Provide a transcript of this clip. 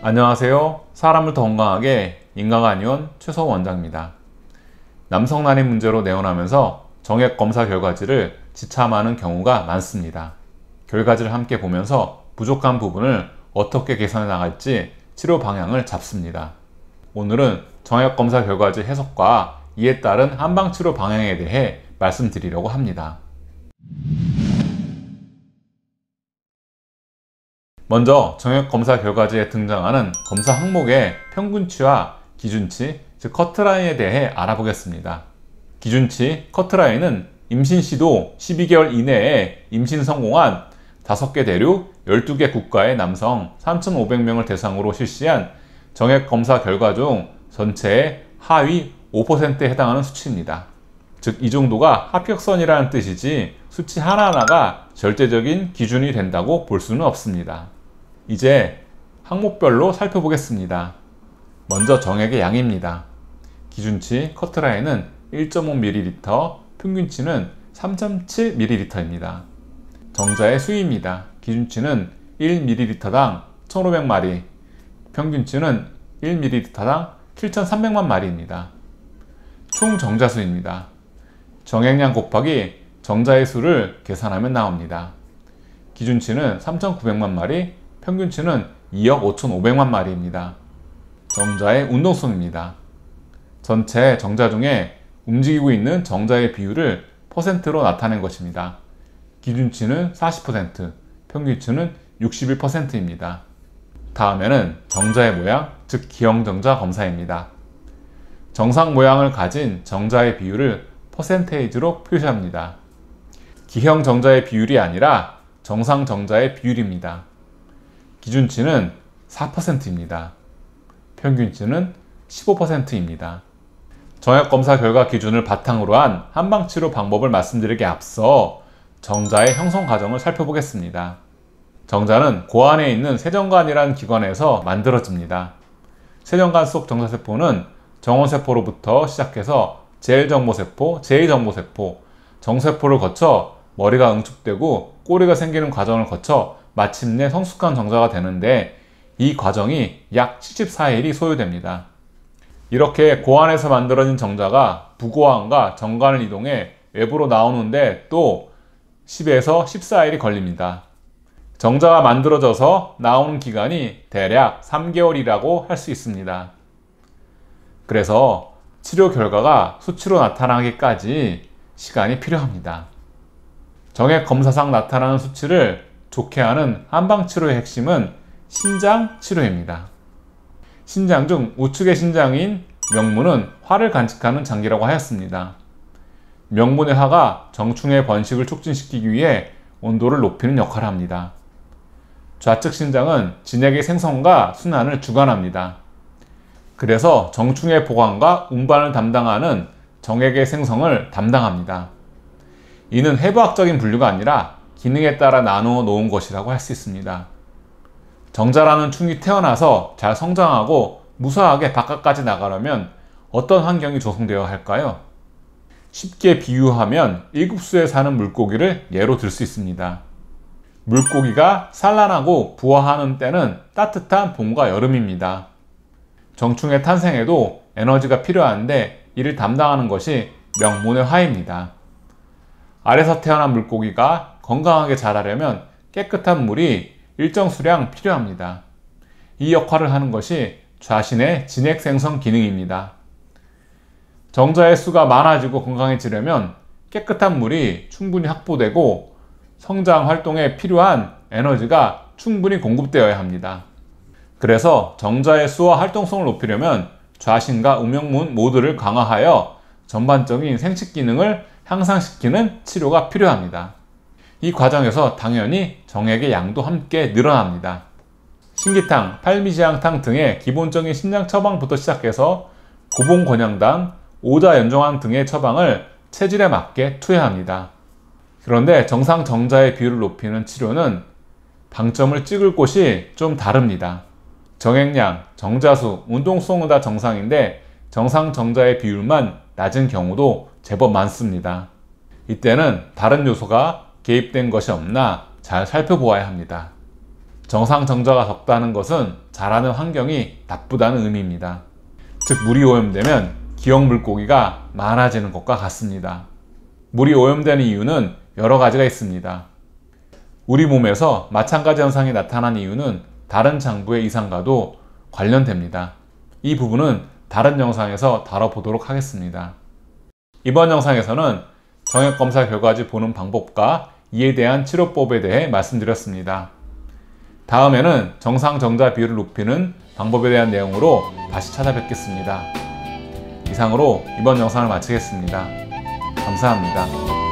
안녕하세요. 사람을 더 건강하게 인강한의원 최서원 원장입니다. 남성 난임 문제로 내원하면서 정액 검사 결과지를 지참하는 경우가 많습니다. 결과지를 함께 보면서 부족한 부분을 어떻게 개선해 나갈지 치료 방향을 잡습니다. 오늘은 정액 검사 결과지 해석과 이에 따른 한방치료 방향에 대해 말씀드리려고 합니다. 먼저 정액검사 결과지에 등장하는 검사 항목의 평균치와 기준치, 즉 커트라인에 대해 알아보겠습니다. 기준치, 커트라인은 임신 시도 12개월 이내에 임신 성공한 5개 대륙 12개 국가의 남성 3,500명을 대상으로 실시한 정액검사 결과 중 전체의 하위 5%에 해당하는 수치입니다. 즉 이 정도가 합격선이라는 뜻이지 수치 하나하나가 절대적인 기준이 된다고 볼 수는 없습니다. 이제 항목별로 살펴보겠습니다. 먼저 정액의 양입니다. 기준치 커트라인은 1.5ml, 평균치는 3.7ml입니다. 정자의 수입니다. 기준치는 1ml당 1500마리, 평균치는 1ml당 7300만 마리입니다. 총 정자수입니다. 정액량 곱하기 정자의 수를 계산하면 나옵니다. 기준치는 3900만 마리, 평균치는 2억 5500만 마리입니다. 정자의 운동성입니다. 전체 정자 중에 움직이고 있는 정자의 비율을 퍼센트로 나타낸 것입니다. 기준치는 40%, 평균치는 61%입니다. 다음에는 정자의 모양, 즉 기형정자 검사입니다. 정상 모양을 가진 정자의 비율을 퍼센테이지로 표시합니다. 기형 정자의 비율이 아니라 정상 정자의 비율입니다. 기준치는 4%입니다. 평균치는 15%입니다. 정액검사 결과 기준을 바탕으로 한 한방치료 방법을 말씀드리기에 앞서 정자의 형성 과정을 살펴보겠습니다. 정자는 고안에 있는 세정관이라는 기관에서 만들어집니다. 세정관 속 정자세포는 정원세포로부터 시작해서 제1정보세포, 제2정보세포, 정세포를 거쳐 머리가 응축되고 꼬리가 생기는 과정을 거쳐 마침내 성숙한 정자가 되는데 이 과정이 약 74일이 소요됩니다. 이렇게 고안에서 만들어진 정자가 부고안과 정관을 이동해 외부로 나오는데 또 10에서 14일이 걸립니다. 정자가 만들어져서 나오는 기간이 대략 3개월이라고 할 수 있습니다. 그래서 치료 결과가 수치로 나타나기까지 시간이 필요합니다. 정액 검사상 나타나는 수치를 좋게 하는 한방치료의 핵심은 신장 치료입니다. 신장 중 우측의 신장인 명문은 화를 간직하는 장기라고 하였습니다. 명문의 화가 정충의 번식을 촉진시키기 위해 온도를 높이는 역할을 합니다. 좌측 신장은 진액의 생성과 순환을 주관합니다. 그래서 정충의 보관과 운반을 담당하는 정액의 생성을 담당합니다. 이는 해부학적인 분류가 아니라 기능에 따라 나누어 놓은 것이라고 할 수 있습니다. 정자라는 충이 태어나서 잘 성장하고 무사하게 바깥까지 나가려면 어떤 환경이 조성되어야 할까요? 쉽게 비유하면 1급수에 사는 물고기를 예로 들 수 있습니다. 물고기가 산란하고 부화하는 때는 따뜻한 봄과 여름입니다. 정충의 탄생에도 에너지가 필요한데 이를 담당하는 것이 명문의 화입니다. 알에서 태어난 물고기가 건강하게 자라려면 깨끗한 물이 일정 수량 필요합니다. 이 역할을 하는 것이 좌신의 진액 생성 기능입니다. 정자의 수가 많아지고 건강해지려면 깨끗한 물이 충분히 확보되고 성장 활동에 필요한 에너지가 충분히 공급되어야 합니다. 그래서 정자의 수와 활동성을 높이려면 좌신과 우명문 모두를 강화하여 전반적인 생식 기능을 향상시키는 치료가 필요합니다. 이 과정에서 당연히 정액의 양도 함께 늘어납니다. 신기탕, 팔미지향탕 등의 기본적인 신장 처방부터 시작해서 고봉곤양당, 오자연종환 등의 처방을 체질에 맞게 투여합니다. 그런데 정상 정자의 비율을 높이는 치료는 방점을 찍을 곳이 좀 다릅니다. 정액량, 정자수, 운동성은 다 정상인데 정상 정자의 비율만 낮은 경우도 제법 많습니다. 이때는 다른 요소가 개입된 것이 없나 잘 살펴보아야 합니다. 정상 정자가 적다는 것은 자라는 환경이 나쁘다는 의미입니다. 즉 물이 오염되면 기억 물고기가 많아지는 것과 같습니다. 물이 오염되는 이유는 여러 가지가 있습니다. 우리 몸에서 마찬가지 현상이 나타난 이유는 다른 장부의 이상과도 관련됩니다. 이 부분은 다른 영상에서 다뤄보도록 하겠습니다. 이번 영상에서는 정액검사 결과지 보는 방법과 이에 대한 치료법에 대해 말씀드렸습니다. 다음에는 정상 정자 비율을 높이는 방법에 대한 내용으로 다시 찾아뵙겠습니다. 이상으로 이번 영상을 마치겠습니다. 감사합니다.